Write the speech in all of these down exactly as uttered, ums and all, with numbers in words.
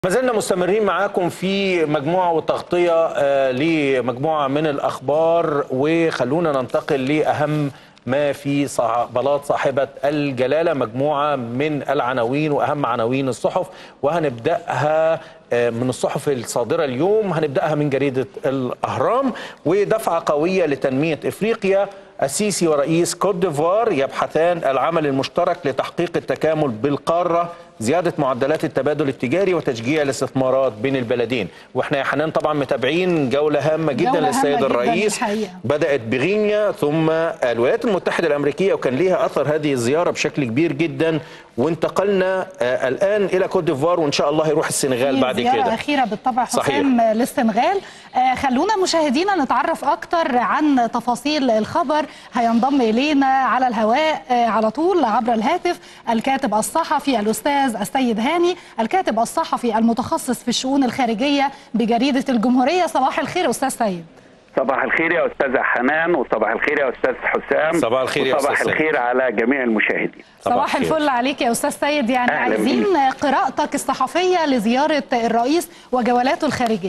ما زلنا مستمرين معاكم في مجموعة وتغطية لمجموعة من الأخبار، وخلونا ننتقل لأهم ما في بلاط صاحبة الجلالة، مجموعة من العناوين وأهم عناوين الصحف، وهنبدأها من الصحف الصادرة اليوم. هنبدأها من جريدة الأهرام. ودفعة قوية لتنمية إفريقيا، السيسي ورئيس كوت ديفوار يبحثان العمل المشترك لتحقيق التكامل بالقارة، زيادة معدلات التبادل التجاري وتشجيع الاستثمارات بين البلدين. واحنا يا حنان طبعا متابعين جولة هامة جدا جولة للسيد هامة الرئيس جداً، بدأت بغينيا ثم الولايات المتحدة الأمريكية، وكان ليها أثر هذه الزيارة بشكل كبير جدا، وانتقلنا آه الآن إلى كوت ديفوار، وإن شاء الله يروح السنغال بعد كده. زيارة أخيرة بالطبع حسام للسنغال. آه خلونا مشاهدينا نتعرف أكتر عن تفاصيل الخبر. هينضم إلينا على الهواء آه على طول عبر الهاتف الكاتب الصحفي الأستاذ السيد هاني، الكاتب الصحفي المتخصص في الشؤون الخارجية بجريدة الجمهورية. صباح الخير أستاذ سيد. صباح الخير يا أستاذة حنان، وصباح الخير يا أستاذ حسام. صباح الخير يا أستاذ وصباح الخير على جميع المشاهدين. صباح الفل عليك يا أستاذ سيد. يعني عايزين قراءتك الصحفية لزيارة الرئيس وجولاته الخارجية.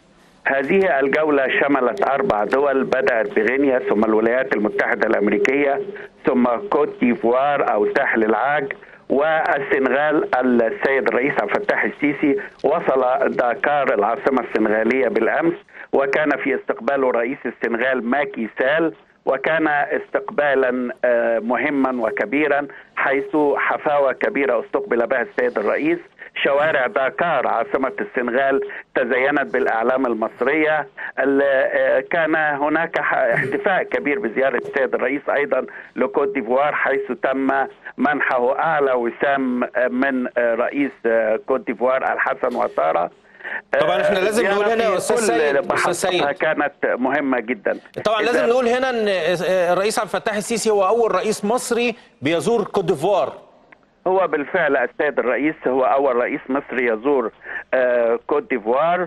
هذه الجولة شملت أربع دول، بدأت بغينيا ثم الولايات المتحدة الأمريكية ثم كوت ديفوار أو ساحل العاج والسنغال. السيد الرئيس عبد الفتاح السيسي وصل داكار العاصمة السنغالية بالأمس، وكان في استقباله رئيس السنغال ماكي سال، وكان استقبالا مهما وكبيرا، حيث حفاوة كبيرة استقبل بها السيد الرئيس. شوارع داكار عاصمة السنغال تزينت بالأعلام المصرية. كان هناك احتفاء كبير بزيارة السيد الرئيس أيضا لكوت ديفوار، حيث تم منحه أعلى وسام من رئيس كوت ديفوار الحسن وطارة. طبعا احنا لازم نقول هنا يا استاذ سيد استاذ سيد كانت مهمه جدا. طبعا لازم نقول هنا ان الرئيس عبد الفتاح السيسي هو اول رئيس مصري بيزور كوت ديفوار. هو بالفعل السيد الرئيس هو اول رئيس مصري يزور كوت ديفوار،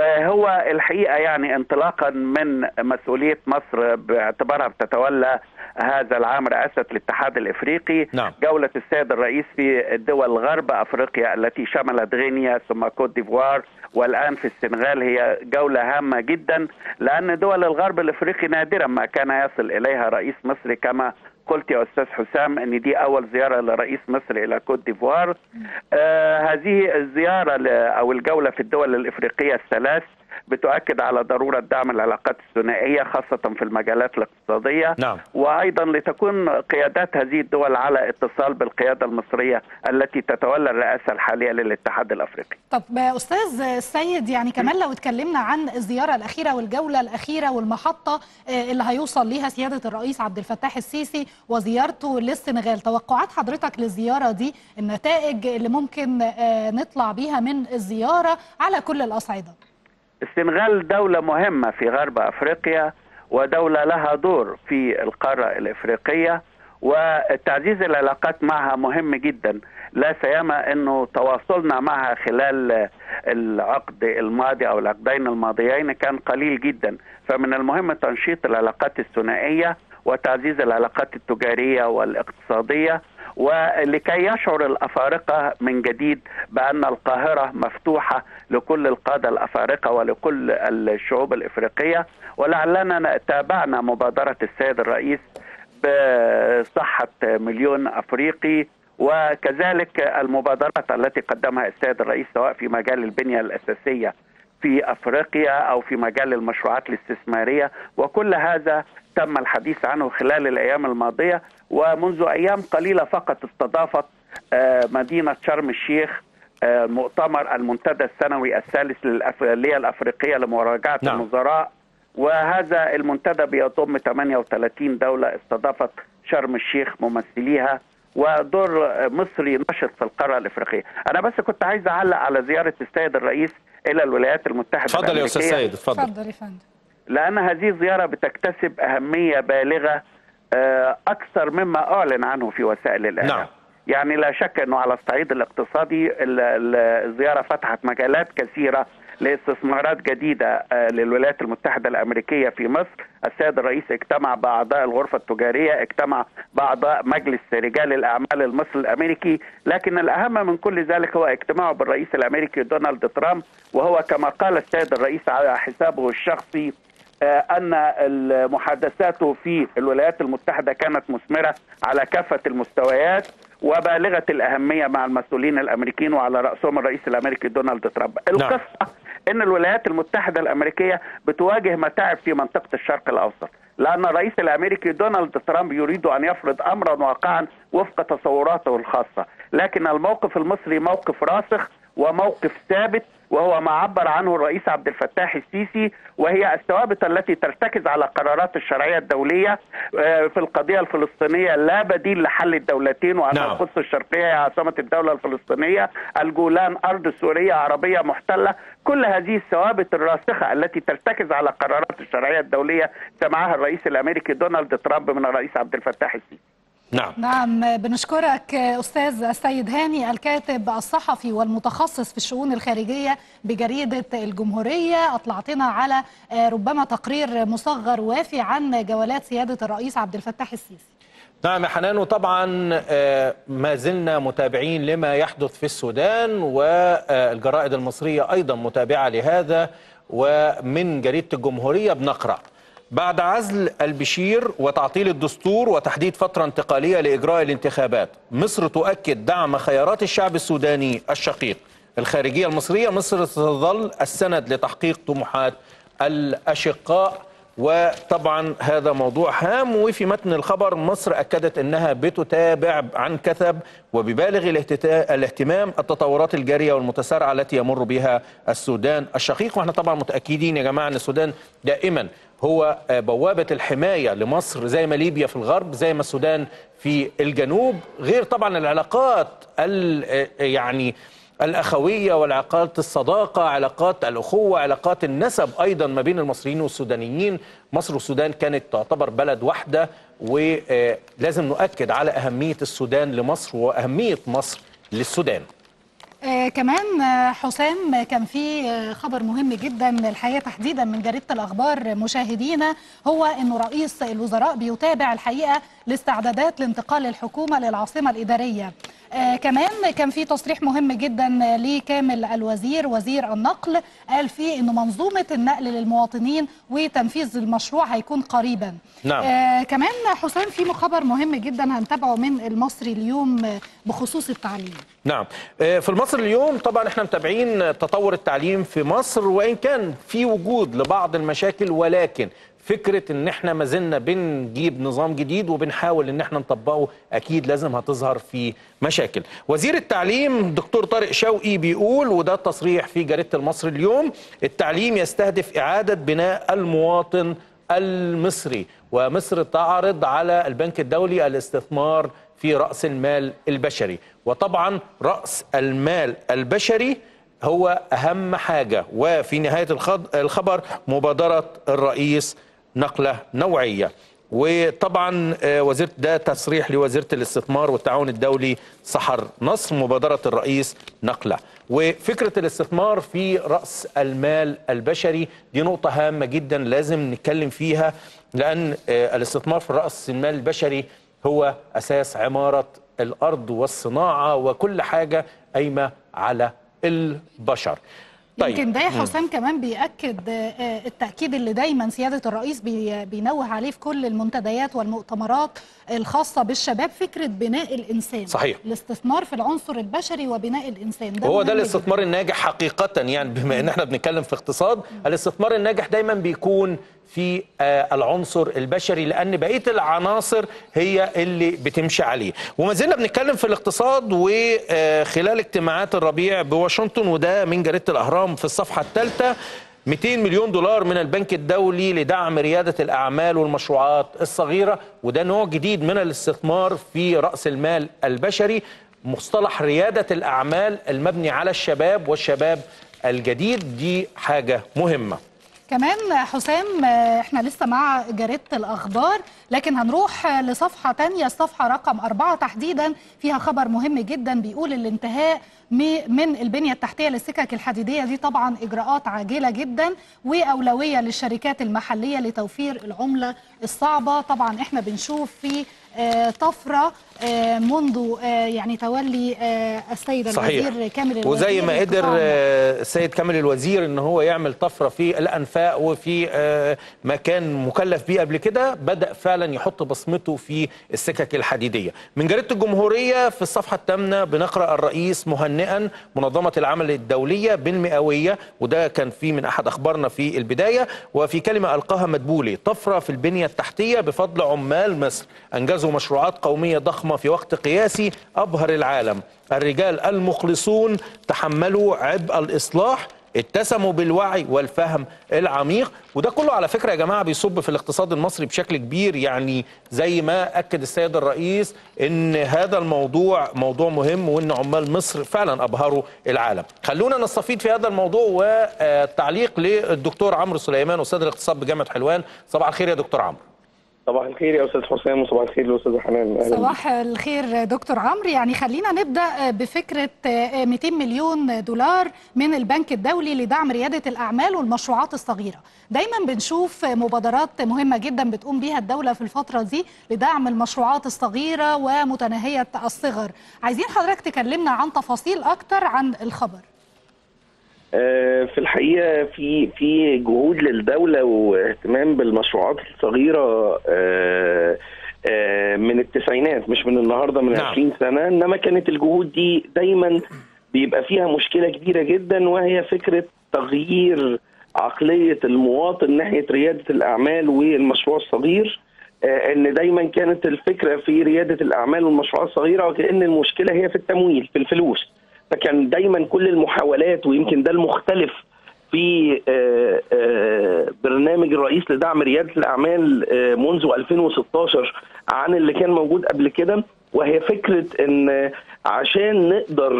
وهو الحقيقه يعني انطلاقا من مسؤوليه مصر باعتبارها بتتولى هذا العام رئاسة الاتحاد الافريقي. نعم. جولة السيد الرئيس في دول غرب افريقيا التي شملت غينيا ثم كوت ديفوار والان في السنغال هي جولة هامة جدا، لان دول الغرب الافريقي نادرا ما كان يصل اليها رئيس مصري، كما قلت يا استاذ حسام ان دي اول زياره لرئيس مصر الى كوت ديفوار. آه هذه الزياره او الجوله في الدول الافريقيه الثلاث بتؤكد على ضروره دعم العلاقات الثنائيه خاصه في المجالات الاقتصاديه. نعم. وايضا لتكون قيادات هذه الدول على اتصال بالقياده المصريه التي تتولى الرئاسه الحاليه للاتحاد الافريقي. طب استاذ السيد، يعني كمان لو اتكلمنا عن الزياره الاخيره والجوله الاخيره والمحطه اللي هيوصل ليها سياده الرئيس عبد الفتاح السيسي وزيارته للسنغال، توقعات حضرتك للزياره دي، النتائج اللي ممكن نطلع بيها من الزياره على كل الاصعده؟ السنغال دولة مهمة في غرب أفريقيا، ودولة لها دور في القارة الإفريقية، وتعزيز العلاقات معها مهم جدا، لا سيما أنه تواصلنا معها خلال العقد الماضي أو العقدين الماضيين كان قليل جدا، فمن المهم تنشيط العلاقات الثنائية وتعزيز العلاقات التجارية والاقتصادية، ولكي يشعر الأفارقة من جديد بأن القاهرة مفتوحة لكل القادة الأفارقة ولكل الشعوب الإفريقية. ولعلنا تابعنا مبادرة السيد الرئيس بصحة مليون أفريقي، وكذلك المبادرات التي قدمها السيد الرئيس سواء في مجال البنية الأساسية في أفريقيا أو في مجال المشروعات الاستثمارية، وكل هذا تم الحديث عنه خلال الأيام الماضية. ومنذ أيام قليلة فقط استضافت مدينة شرم الشيخ مؤتمر المنتدى السنوي الثالث للأفريقية الأفريقية لمراجعة نعم. النظراء، وهذا المنتدى بيضم ثمانية وثلاثين دولة استضافت شرم الشيخ ممثليها، ودور مصري نشط في القارة الأفريقية. أنا بس كنت عايز أعلق على زيارة السيد الرئيس إلى الولايات المتحدة الأمريكية. اتفضل يا أستاذ سيد. اتفضل. اتفضل يا فندم. لأن هذه الزيارة بتكتسب أهمية بالغة أكثر مما أعلن عنه في وسائل الإعلام. نعم. يعني لا شك أنه على الصعيد الاقتصادي الزيارة فتحت مجالات كثيرة لاستثمارات جديدة للولايات المتحدة الأمريكية في مصر. السيد الرئيس اجتمع بأعضاء الغرفة التجارية، اجتمع بأعضاء مجلس رجال الأعمال المصري الأمريكي، لكن الأهم من كل ذلك هو اجتماعه بالرئيس الأمريكي دونالد ترامب، وهو كما قال السيد الرئيس على حسابه الشخصي أن محادثاته في الولايات المتحدة كانت مثمرة على كافة المستويات وبالغة الأهمية مع المسؤولين الأمريكيين وعلى رأسهم الرئيس الأمريكي دونالد ترامب. القصة أن الولايات المتحدة الأمريكية بتواجه متاعب في منطقة الشرق الأوسط، لأن الرئيس الأمريكي دونالد ترامب يريد أن يفرض أمرا واقعا وفق تصوراته الخاصة، لكن الموقف المصري موقف راسخ وموقف ثابت، وهو ما عبر عنه الرئيس عبد الفتاح السيسي، وهي الثوابت التي ترتكز على قرارات الشرعية الدولية في القضية الفلسطينية. لا بديل لحل الدولتين، وأن نعم. القدس الشرقية هي عاصمة الدولة الفلسطينية، الجولان أرض سورية عربية محتلة. كل هذه الثوابت الراسخة التي ترتكز على قرارات الشرعية الدولية سمعها الرئيس الأمريكي دونالد ترامب من الرئيس عبد الفتاح السيسي. نعم نعم، بنشكرك أستاذ السيد هاني، الكاتب الصحفي والمتخصص في الشؤون الخارجية بجريدة الجمهورية. أطلعتنا على ربما تقرير مصغر وافي عن جولات سيادة الرئيس عبد الفتاح السيسي. نعم يا حنان، وطبعا ما زلنا متابعين لما يحدث في السودان، والجرائد المصرية أيضا متابعة لهذا. ومن جريدة الجمهورية بنقرأ: بعد عزل البشير وتعطيل الدستور وتحديد فترة انتقالية لإجراء الانتخابات، مصر تؤكد دعم خيارات الشعب السوداني الشقيق. الخارجية المصرية: مصر ستظل السند لتحقيق طموحات الأشقاء. وطبعا هذا موضوع هام. وفي متن الخبر: مصر أكدت أنها بتتابع عن كثب وببالغ الاهتمام التطورات الجارية والمتسارعة التي يمر بها السودان الشقيق. واحنا طبعا متأكدين يا جماعة أن السودان دائما هو بوابة الحماية لمصر، زي ما ليبيا في الغرب، زي ما السودان في الجنوب، غير طبعا العلاقات يعني الأخوية والعلاقات الصداقة، علاقات الأخوة، علاقات النسب أيضا ما بين المصريين والسودانيين. مصر والسودان كانت تعتبر بلد واحدة، ولازم نؤكد على أهمية السودان لمصر وأهمية مصر للسودان. آه كمان آه حسام، كان في آه خبر مهم جدا الحقيقه تحديدا من جريده الاخبار مشاهدينا، هو انه رئيس الوزراء بيتابع الحقيقه لاستعدادات لانتقال الحكومه للعاصمه الاداريه. آه كمان كان في تصريح مهم جدا لكامل الوزير وزير النقل، قال فيه انه منظومه النقل للمواطنين وتنفيذ المشروع هيكون قريبا. نعم. آه كمان حسام في خبر مهم جدا هنتابعه من المصري اليوم بخصوص التعليم. نعم، في المصري اليوم طبعا احنا متابعين تطور التعليم في مصر، وإن كان في وجود لبعض المشاكل، ولكن فكرة ان احنا ما زلنا بنجيب نظام جديد وبنحاول ان احنا نطبقه، اكيد لازم هتظهر في مشاكل. وزير التعليم دكتور طارق شوقي بيقول، وده تصريح في جريدة المصري اليوم: التعليم يستهدف إعادة بناء المواطن المصري، ومصر تعرض على البنك الدولي الاستثمار في رأس المال البشري. وطبعا رأس المال البشري هو أهم حاجة. وفي نهاية الخبر: مبادرة الرئيس نقلة نوعية. وطبعا وزير ده تصريح لوزيرة الاستثمار والتعاون الدولي سحر نصر: مبادرة الرئيس نقلة. وفكرة الاستثمار في رأس المال البشري دي نقطة هامة جدا لازم نتكلم فيها، لأن الاستثمار في رأس المال البشري هو أساس عمارة الأرض والصناعة وكل حاجة قايمة على البشر. طيب. يمكن ده يا حسام كمان بيأكد التأكيد اللي دايما سيادة الرئيس بينوه عليه في كل المنتديات والمؤتمرات الخاصة بالشباب، فكرة بناء الإنسان. صحيح. الاستثمار في العنصر البشري وبناء الإنسان ده هو ده الاستثمار الناجح حقيقة. يعني بما ان احنا بنتكلم في اقتصاد، الاستثمار الناجح داجح بيكون في العنصر البشري، لأن بقية العناصر هي اللي بتمشي عليه. وما زلنا بنتكلم في الاقتصاد، وخلال اجتماعات الربيع بواشنطن، وده من جريدة الأهرام في الصفحة الثالثة: مئتين مليون دولار من البنك الدولي لدعم ريادة الأعمال والمشروعات الصغيرة. وده نوع جديد من الاستثمار في رأس المال البشري، مصطلح ريادة الأعمال المبني على الشباب والشباب الجديد، دي حاجة مهمة. كمان حسام احنا لسه مع جريدة الأخبار، لكن هنروح لصفحة تانية، الصفحة رقم أربعة تحديدا، فيها خبر مهم جدا بيقول الانتهاء من البنية التحتية للسكك الحديدية دي طبعا إجراءات عاجلة جدا وأولوية للشركات المحلية لتوفير العملة الصعبة. طبعا احنا بنشوف في طفرة منذ يعني تولي السيد الوزير كامل الوزير، وزي ما قدر السيد كامل الوزير ان هو يعمل طفرة في الأنفاق وفي مكان مكلف بيه قبل كده، بدأ فعلا يحط بصمته في السكك الحديدية. من جريدة الجمهورية في الصفحة الثامنة بنقرأ الرئيس مهنئا منظمة العمل الدولية بالمئوية، وده كان في من أحد أخبارنا في البداية، وفي كلمة ألقاها مدبولي: طفرة في البنية التحتية بفضل عمال مصر، أنجزوا مشروعات قومية ضخمة في وقت قياسي أبهر العالم، الرجال المخلصون تحملوا عبء الإصلاح، اتسموا بالوعي والفهم العميق. وده كله على فكرة يا جماعة بيصب في الاقتصاد المصري بشكل كبير، يعني زي ما أكد السيد الرئيس إن هذا الموضوع موضوع مهم وإن عمال مصر فعلا أبهروا العالم. خلونا نستفيد في هذا الموضوع والتعليق للدكتور عمرو سليمان أستاذ الاقتصاد بجامعة حلوان. صباح الخير يا دكتور عمرو. صباح الخير يا استاذ حسام، وصباح الخير لاستاذ حنان. صباح الخير دكتور عمرو. يعني خلينا نبدا بفكره مئتين مليون دولار من البنك الدولي لدعم رياده الاعمال والمشروعات الصغيره. دايما بنشوف مبادرات مهمه جدا بتقوم بيها الدوله في الفتره دي لدعم المشروعات الصغيره ومتناهيه الصغر. عايزين حضرتك تكلمنا عن تفاصيل اكتر عن الخبر. في الحقيقه في في جهود للدوله واهتمام بالمشروعات الصغيره من التسعينات، مش من النهارده، من عشرين سنه، انما كانت الجهود دي دايما بيبقى فيها مشكله كبيره جدا، وهي فكره تغيير عقليه المواطن ناحيه رياده الاعمال والمشروع الصغير. ان دايما كانت الفكره في رياده الاعمال والمشروعات الصغيره وكأن المشكله هي في التمويل، في الفلوس. فكان دايما كل المحاولات، ويمكن ده المختلف في برنامج الرئيس لدعم رياده الاعمال منذ ألفين وستاشر عن اللي كان موجود قبل كده، وهي فكره ان عشان نقدر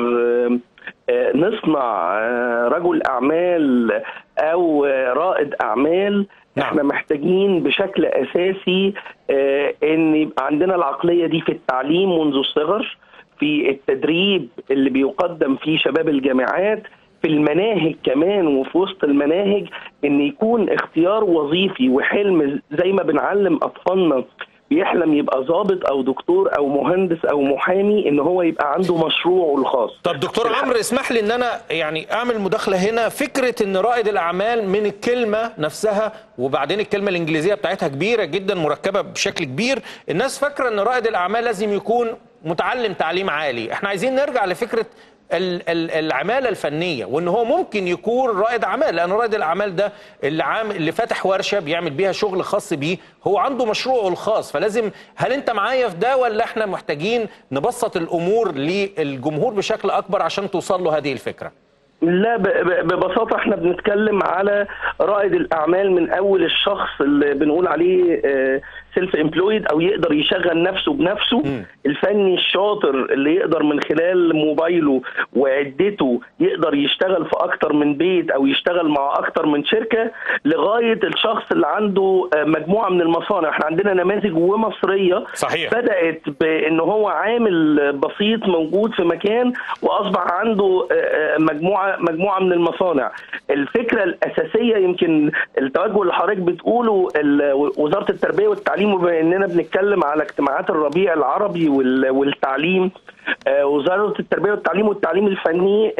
نصنع رجل اعمال او رائد اعمال احنا محتاجين بشكل اساسي ان يبقى عندنا العقليه دي في التعليم منذ الصغر، في التدريب اللي بيقدم فيه شباب الجامعات، في المناهج كمان، وفي وسط المناهج ان يكون اختيار وظيفي وحلم، زي ما بنعلم اطفالنا بيحلم يبقى ضابط او دكتور او مهندس او محامي، ان هو يبقى عنده مشروعه الخاص. طب دكتور عمرو اسمح لي ان انا يعني اعمل مداخله هنا. فكره ان رائد الاعمال من الكلمه نفسها، وبعدين الكلمه الانجليزيه بتاعتها كبيره جدا مركبه بشكل كبير، الناس فاكره ان رائد الاعمال لازم يكون متعلم تعليم عالي. احنا عايزين نرجع لفكره العماله الفنيه، وان هو ممكن يكون رائد اعمال، لان رائد الاعمال ده اللي عامل اللي فاتح ورشه بيعمل بيها شغل خاص بيه، هو عنده مشروعه الخاص. فلازم، هل انت معايا في ده ولا احنا محتاجين نبسط الامور للجمهور بشكل اكبر عشان توصل له هذه الفكره؟ لا، ببساطه احنا بنتكلم على رائد الاعمال من اول الشخص اللي بنقول عليه سيلف امبلويد او يقدر يشغل نفسه بنفسه، م. الفني الشاطر اللي يقدر من خلال موبايله وعدته يقدر يشتغل في اكتر من بيت او يشتغل مع اكتر من شركه، لغايه الشخص اللي عنده مجموعه من المصانع. احنا عندنا نماذج ومصريه صحيح بدات بان هو عامل بسيط موجود في مكان واصبح عنده مجموعه مجموعه من المصانع. الفكره الاساسيه يمكن التوجه اللي حضرتك بتقوله وزاره التربيه والتعليم، وبما اننا بنتكلم على اجتماعات الربيع العربي والتعليم، وزاره التربيه والتعليم والتعليم الفني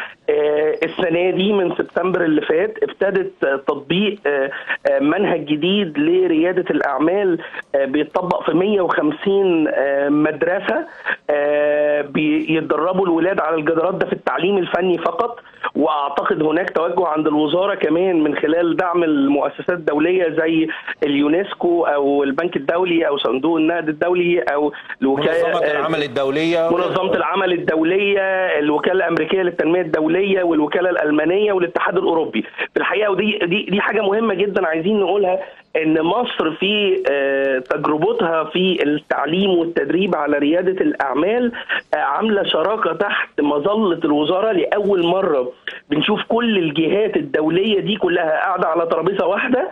السنه دي من سبتمبر اللي فات ابتدت تطبيق منهج جديد لرياده الاعمال بيتطبق في مية وخمسين مدرسه، بيتدربوا الولاد على الجدارات ده في التعليم الفني فقط. واعتقد هناك توجه عند الوزاره كمان من خلال دعم المؤسسات الدوليه زي اليونسكو او البنك الدولي او صندوق النقد الدولي او الوكاله منظمه العمل الدوليه منظمه العمل الدوليه، الوكاله الامريكيه للتنميه الدوليه، والوكاله الالمانيه، والاتحاد الاوروبي. في الحقيقه ودي دي دي حاجه مهمه جدا عايزين نقولها، ان مصر في تجربتها في التعليم والتدريب على رياده الاعمال عامله شراكه تحت مظله الوزاره. لاول مره بنشوف كل الجهات الدوليه دي كلها قاعده على ترابيزه واحده،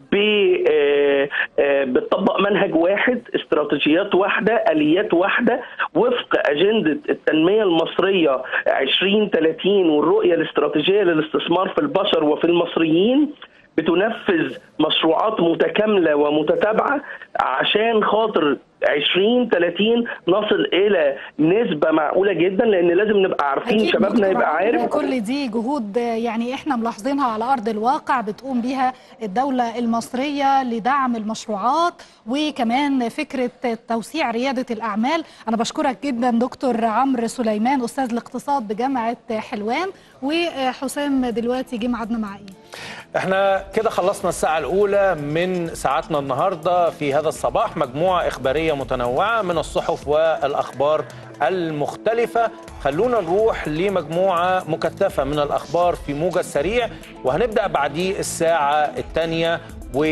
بتطبق منهج واحد، استراتيجيات واحده، اليات واحده، وفق اجنده التنميه المصريه عشرين ثلاثين والرؤيه الاستراتيجيه للاستثمار في البشر وفي المصريين. بتنفذ مشروعات متكامله ومتتابعه عشان خاطر عشرين ثلاثين نصل الى نسبه معقوله جدا، لان لازم نبقى عارفين، شبابنا يبقى عارف. كل دي جهود يعني احنا ملاحظينها على ارض الواقع بتقوم بها الدوله المصريه لدعم المشروعات وكمان فكره توسيع رياده الاعمال. انا بشكرك جدا دكتور عمرو سليمان استاذ الاقتصاد بجامعه حلوان. وحسام دلوقتي جه ميعادنا مع ايه؟ احنا كده خلصنا الساعة الأولى من ساعتنا النهاردة في هذا الصباح، مجموعة إخبارية متنوعة من الصحف والأخبار المختلفة. خلونا نروح لمجموعة مكثفة من الأخبار في موجز سريع، وهنبدأ بعديه الساعة الثانية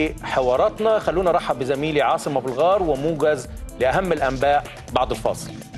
وحواراتنا. خلونا نرحب بزميلي عاصم أبو الغار وموجز لأهم الأنباء بعد الفاصل.